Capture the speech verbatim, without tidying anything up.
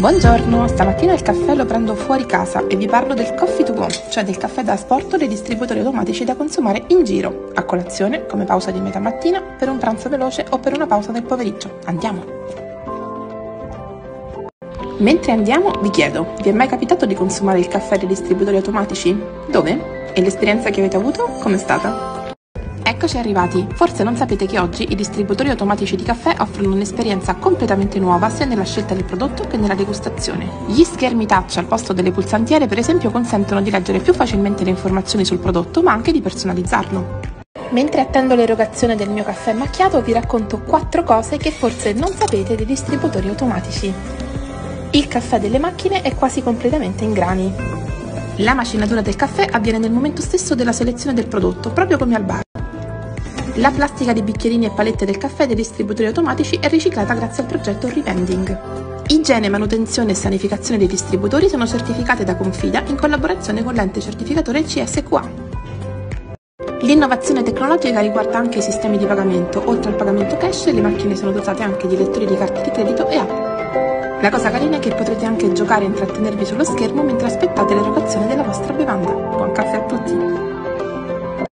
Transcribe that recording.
Buongiorno, stamattina il caffè lo prendo fuori casa e vi parlo del coffee to go, cioè del caffè da asporto dei distributori automatici da consumare in giro, a colazione, come pausa di metà mattina, per un pranzo veloce o per una pausa del pomeriggio. Andiamo! Mentre andiamo, vi chiedo, vi è mai capitato di consumare il caffè dei distributori automatici? Dove? E l'esperienza che avete avuto? Com'è stata? Eccoci arrivati. Forse non sapete che oggi i distributori automatici di caffè offrono un'esperienza completamente nuova sia nella scelta del prodotto che nella degustazione. Gli schermi touch al posto delle pulsantiere, per esempio, consentono di leggere più facilmente le informazioni sul prodotto, ma anche di personalizzarlo. Mentre attendo l'erogazione del mio caffè macchiato, vi racconto quattro cose che forse non sapete dei distributori automatici. Il caffè delle macchine è quasi completamente in grani. La macinatura del caffè avviene nel momento stesso della selezione del prodotto, proprio come al bar. La plastica di bicchierini e palette del caffè dei distributori automatici è riciclata grazie al progetto Revending. Igiene, manutenzione e sanificazione dei distributori sono certificate da Confida in collaborazione con l'ente certificatore C S Q A. L'innovazione tecnologica riguarda anche i sistemi di pagamento. Oltre al pagamento cash, le macchine sono dotate anche di lettori di carte di credito e app. La cosa carina è che potrete anche giocare e intrattenervi sullo schermo mentre aspettate l'erogazione della vostra bevanda. Buon caffè a tutti!